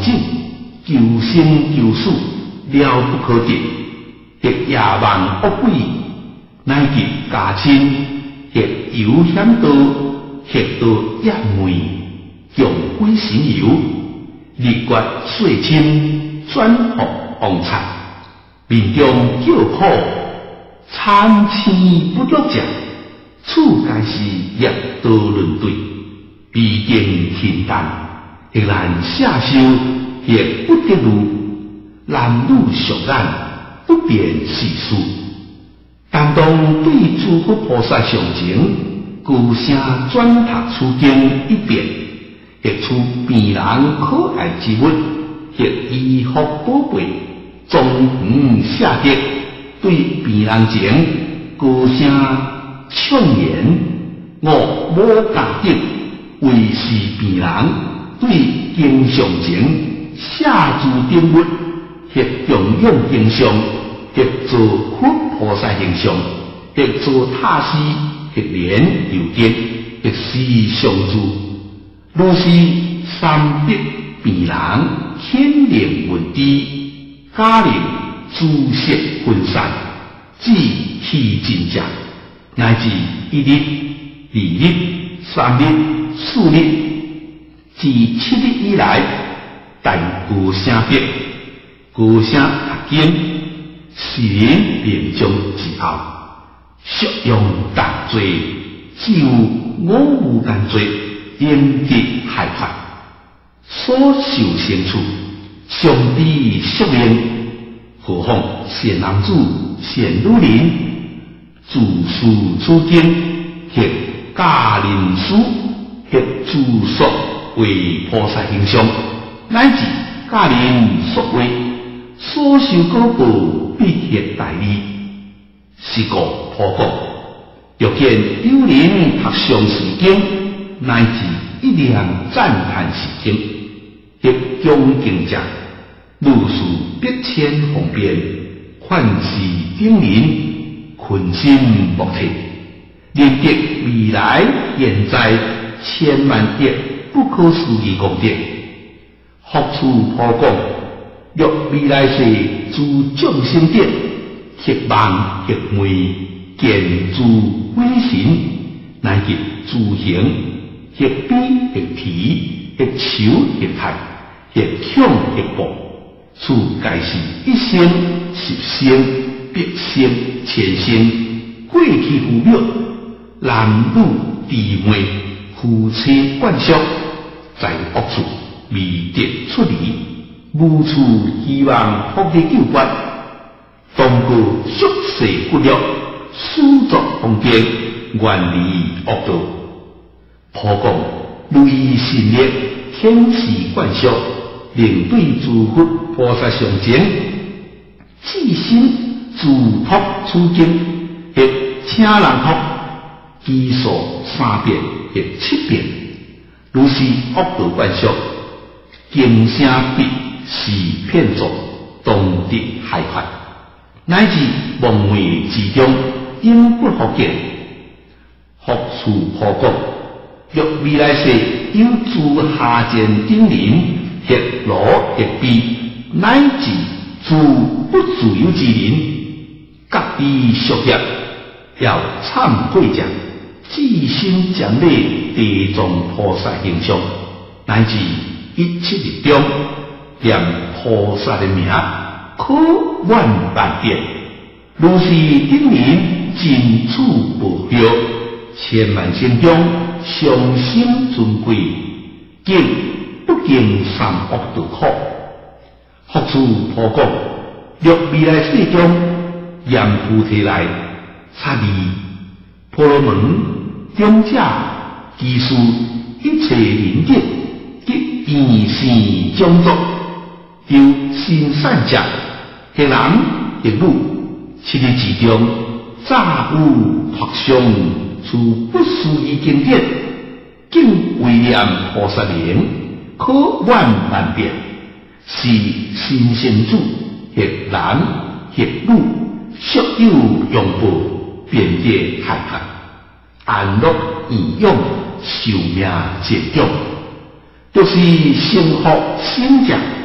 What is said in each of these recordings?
境，求生求死，了不可得。亦野蛮恶鬼，乃及家亲，亦有险道，亦到业昧，强鬼神游，日月岁清，转服王财，民众叫苦，参差不足者，处皆是业道轮对，必经天淡，亦难下修，亦不得路，男女相染。不辨是殊，但当对诸佛菩萨上情，高声转读此经一遍，亦出辨人可爱之物，亦依福宝贝，终于下跌，对辨人前高声唱言：我无家得，为是辨人，对经上情下诸顶物。亦供养形象，亦做佛菩萨形象，亦做塔寺，亦连又见，亦是相助。如是三德辨人，显灵文知，家灵诸色分散，至其真正，乃至一日、二日、三日、四日，自7日以来，但故声别。高声读经，是人命中之后，属用大罪，只有我无间罪，应得害怕。所受刑处，上帝赦免，何况善男子、善女人，自述此经，或家人书，或自述为菩萨形象，乃至家人所为。所受果报必现大利，是故普讲，若见有人读上士经，乃至一念赞叹是经，亦恭敬者，如是必千方便，幻视顶人，群心莫体，令得未来现在千万亿不可思议功德，福处普讲。若未来世诸众生者，亦望亦昧，见诸鬼神，乃至诸行，亦悲亦啼，亦愁亦叹，亦恐亦怖，此皆是一生、10生、100生、1000生，过去腐朽，男女弟妹、夫妻惯属，在恶处未得出离。无处希望福利救援，当过宿世骨肉，施作方便，远离恶道。普讲类信力，天时惯属，令对诸佛菩萨上前，至心自托此经，亦请人读，基数3遍，亦7遍，如是恶道惯属，经声必。是骗作，当得害怕，乃至梦寐之中，应不可见。福处普讲，若未来世有诸下贱顶人，亦罗亦悲，乃至诸不自由之人，各地属业，要忏悔者，至心奖励地藏菩萨形象，乃至17日中。念菩萨的名，可万万遍。如是顶人尽处不休，千万生中上心尊贵，敬不敬三恶道苦。福处普讲，若未来世中，阎浮提来察离婆罗门中者，技术一切灵境，及异性种族。有善善者，亦男亦女，7日之中，乍有发相，处不思议经典，敬为念菩萨名，可万万遍。是新生主，亦男亦女，属有用报，遍地害怕，安乐易用，寿命渐长，就是生福生者。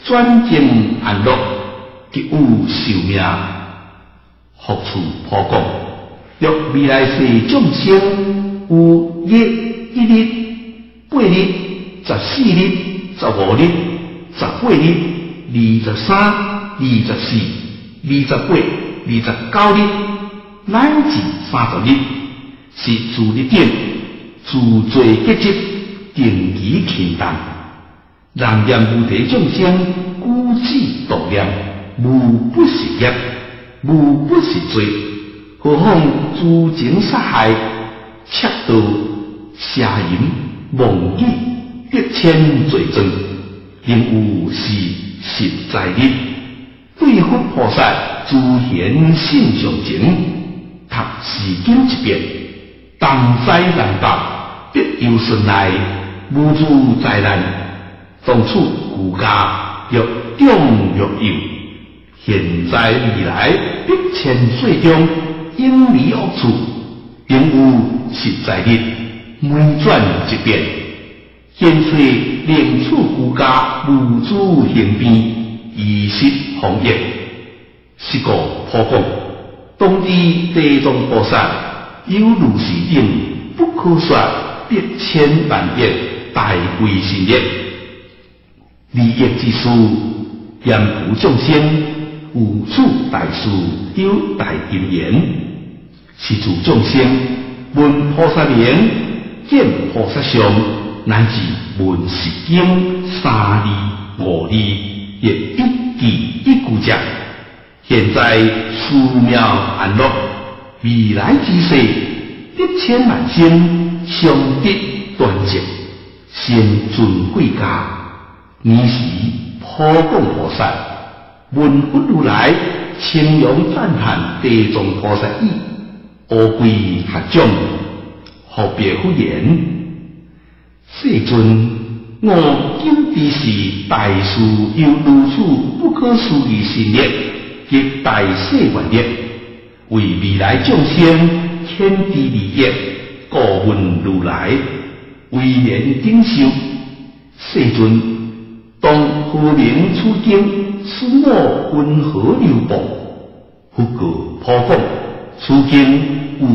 转经安乐，吉有寿命，福处普广。若未来世众生有日、1日、8日、14日、15日、18日、23、24、28、29日，乃至30日，是自日顶自罪结集，定期庆诞。人言无体众生，孤子独念，无不是业，无不是罪。何况诸情杀害、窃盗、邪淫、妄语、逼迁罪证，仍有是实在日。对佛菩萨诸贤性上情，读世间一遍，当灾难报，必有顺来，无诸灾难。从此故家若中若有，现在未来逼迁岁中，应离恶处，仍有实在日，每转一遍。现虽令处故家无诸行变，以实防疫，是个普广。当知地藏菩萨有如是等不可说逼千万亿大贵神力，利益之事，严普众生，有处大事，有大因缘。是诸众生闻菩萨名，见菩萨相，乃至闻是经3字5字，亦一字一句者。现在寺庙安乐，未来之世，得千万心，相得端正，先尊贵家。尔时普广菩萨闻佛如来称扬赞叹地藏菩萨意，乌龟合掌，何别乎言？世尊，我今之时大事有如此不可思议神力及大世愿力，为未来众生天地利益，故问如来，威严顶受。世尊，当何名此经？此我温何流布？复告普广，此经有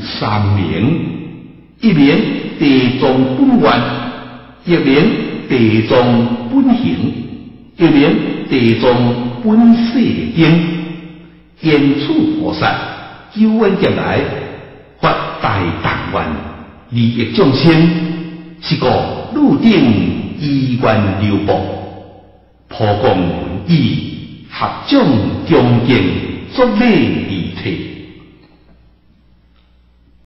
3名：一名地藏本愿，一名地藏本行，一名地藏本誓经。言处菩萨久远劫来发大但愿，利益众生，是个入定依愿流布。普广闻已，合掌恭敬，作礼礼悌。